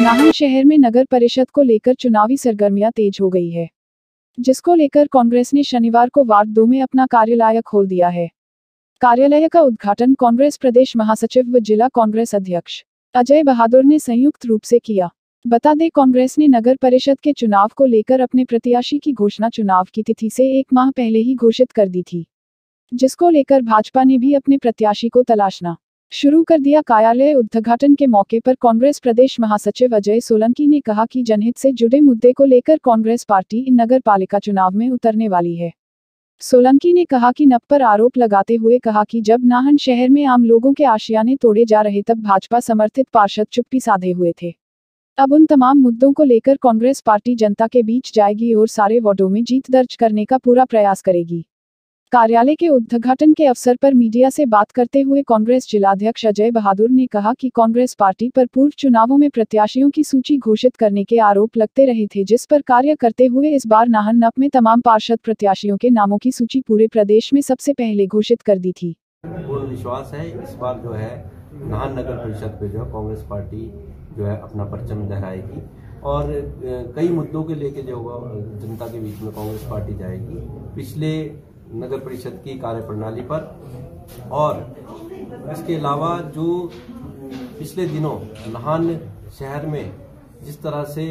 नाहन शहर में नगर परिषद को लेकर चुनावी सरगर्मियां तेज हो गई है, जिसको लेकर कांग्रेस ने शनिवार को वार्ड 2 में अपना कार्यालय खोल दिया है। कार्यालय का उद्घाटन कांग्रेस प्रदेश महासचिव व जिला कांग्रेस अध्यक्ष अजय बहादुर ने संयुक्त रूप से किया। बता दें, कांग्रेस ने नगर परिषद के चुनाव को लेकर अपने प्रत्याशी की घोषणा चुनाव की तिथि से 1 माह पहले ही घोषित कर दी थी, जिसको लेकर भाजपा ने भी अपने प्रत्याशी को तलाशना शुरू कर दिया। कार्यालय उद्घाटन के मौके पर कांग्रेस प्रदेश महासचिव अजय सोलंकी ने कहा कि जनहित से जुड़े मुद्दे को लेकर कांग्रेस पार्टी इन नगर पालिका चुनाव में उतरने वाली है। सोलंकी ने कहा कि नप पर आरोप लगाते हुए कहा कि जब नाहन शहर में आम लोगों के आशियाने तोड़े जा रहे तब भाजपा समर्थित पार्षद चुप्पी साधे हुए थे। अब उन तमाम मुद्दों को लेकर कांग्रेस पार्टी जनता के बीच जाएगी और सारे वार्डों में जीत दर्ज करने का पूरा प्रयास करेगी। कार्यालय के उद्घाटन के अवसर पर मीडिया से बात करते हुए कांग्रेस जिलाध्यक्ष अजय बहादुर ने कहा कि कांग्रेस पार्टी पर पूर्व चुनावों में प्रत्याशियों की सूची घोषित करने के आरोप लगते रहे थे, जिस पर कार्य करते हुए इस बार नाहन नप में तमाम पार्षद प्रत्याशियों के नामों की सूची पूरे प्रदेश में सबसे पहले घोषित कर दी थी। पूर्ण विश्वास है इस बार जो है नाहन नगर परिषद पे जो कांग्रेस पार्टी जो है अपना परचम लहराएगी और कई मुद्दों के लेके जो जनता के बीच में कांग्रेस पार्टी जाएगी। पिछले नगर परिषद की कार्यप्रणाली पर और इसके अलावा जो पिछले दिनों नाहन शहर में जिस तरह से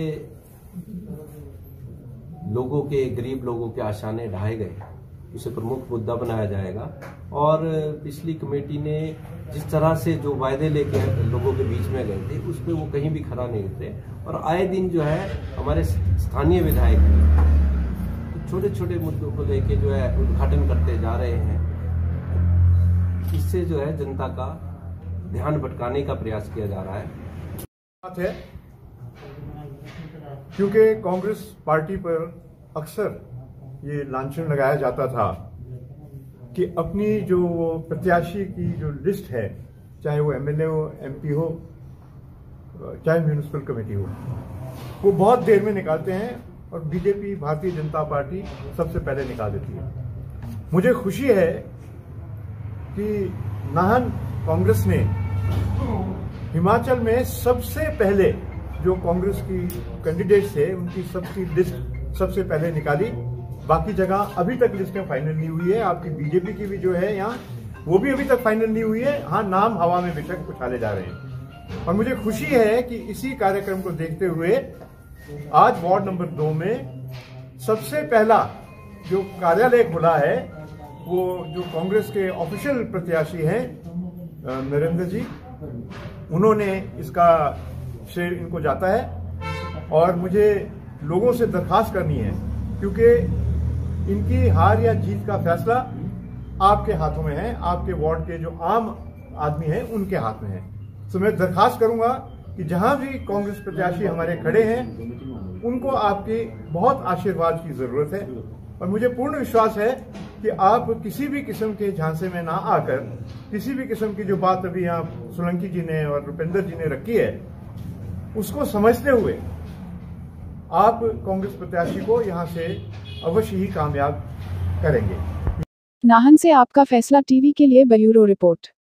लोगों के गरीब लोगों के आशाने ढाए गए, उसे प्रमुख मुद्दा बनाया जाएगा। और पिछली कमेटी ने जिस तरह से जो वायदे लेके लोगों के बीच में गए थे, उस पर वो कहीं भी खरा नहीं उतरे और आए दिन जो है हमारे स्थानीय विधायक छोटे छोटे मुद्दों को लेके जो है उद्घाटन करते जा रहे हैं। इससे जो है जनता का ध्यान भटकाने का प्रयास किया जा रहा है। बात है क्योंकि कांग्रेस पार्टी पर अक्सर ये लांछन लगाया जाता था कि अपनी जो प्रत्याशी की जो लिस्ट है, चाहे वो एमएलए हो, एमपी हो, चाहे म्यूनिसिपल कमेटी हो, वो बहुत देर में निकालते हैं और बीजेपी भारतीय जनता पार्टी सबसे पहले निकाल देती है। मुझे खुशी है कि नाहन कांग्रेस ने हिमाचल में सबसे पहले जो कांग्रेस की कैंडिडेट्स थे उनकी सबकी लिस्ट सबसे पहले निकाली। बाकी जगह अभी तक लिस्टें फाइनल नहीं हुई है। आपकी बीजेपी की भी जो है यहाँ, वो भी अभी तक फाइनल नहीं हुई है। हाँ, नाम हवा में बेशक उछाले जा रहे हैं और मुझे खुशी है कि इसी कार्यक्रम को देखते हुए आज वार्ड नंबर 2 में सबसे पहला जो कार्यालय खुला है, वो जो कांग्रेस के ऑफिशियल प्रत्याशी हैं नरेंद्र जी, उन्होंने इसका श्रेय इनको जाता है। और मुझे लोगों से दरखास्त करनी है, क्योंकि इनकी हार या जीत का फैसला आपके हाथों में है, आपके वार्ड के जो आम आदमी हैं उनके हाथ में है। तो मैं दरखास्त करूंगा कि जहां भी कांग्रेस प्रत्याशी हमारे खड़े हैं, उनको आपके बहुत आशीर्वाद की जरूरत है। और मुझे पूर्ण विश्वास है कि आप किसी भी किस्म के झांसे में ना आकर, किसी भी किस्म की जो बात अभी यहाँ सोलंकी जी ने और रुपेंद्र जी ने रखी है, उसको समझते हुए आप कांग्रेस प्रत्याशी को यहाँ से अवश्य ही कामयाब करेंगे। नाहन से आपका फैसला टीवी के लिए ब्यूरो रिपोर्ट।